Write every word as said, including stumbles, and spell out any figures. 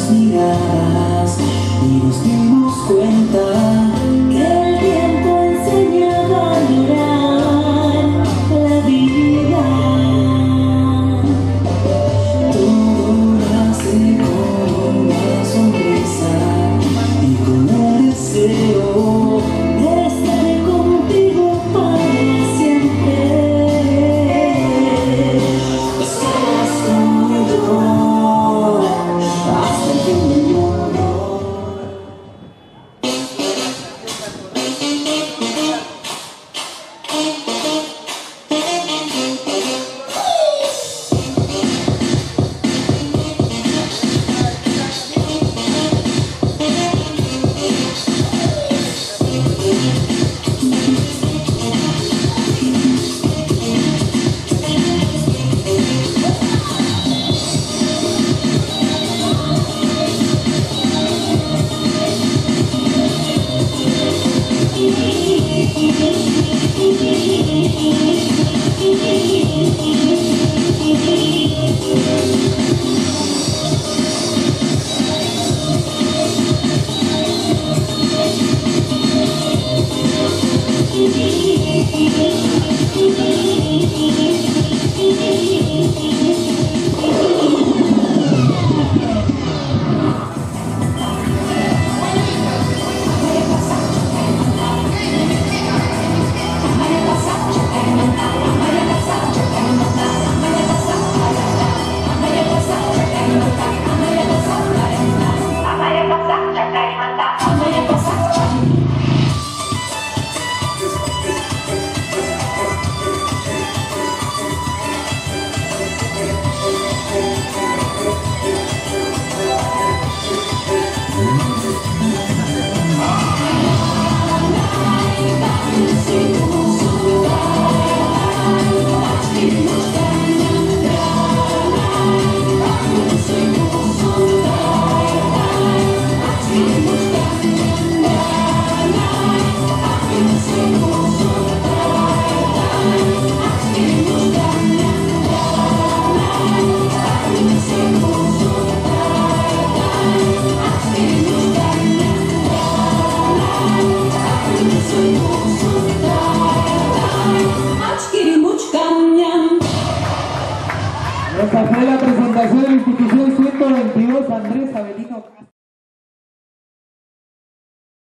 nuestras miradas y nos dimos cuenta que el tiempo enseña a valorar la vida. Todo nace con una sonrisa y con el deseo de estar contigo para siempre. Esta fue la presentación de la institución